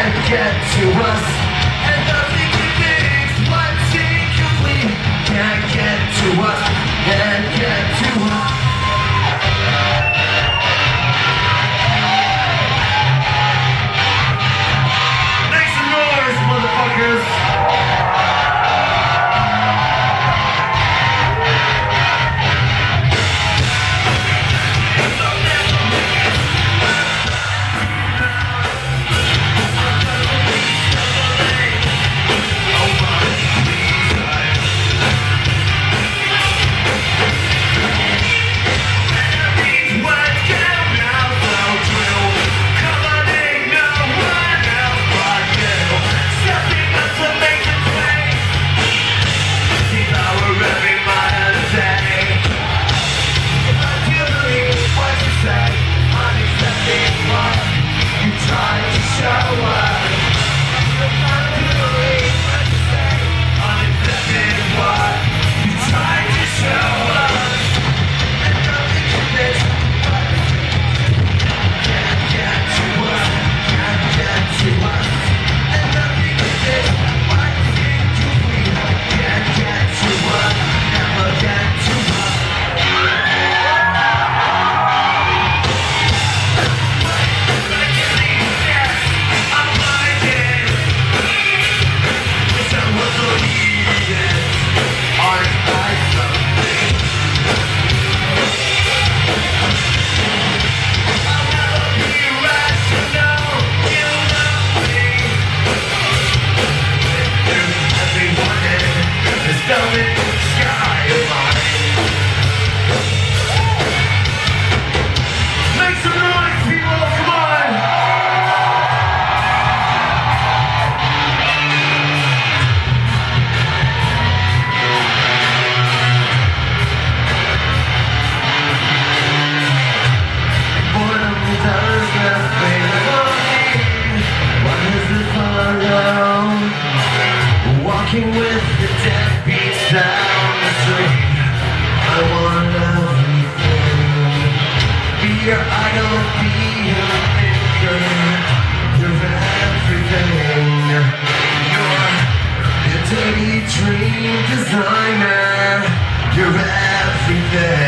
can't get to us, and nothing you think's what's incomplete can't get to us, and get to us. Make some noise, motherfuckers! Walking with the deadbeats down the street, I want everything. Be your idol, be your thinker. You're everything. You're a dirty dream designer. You're everything.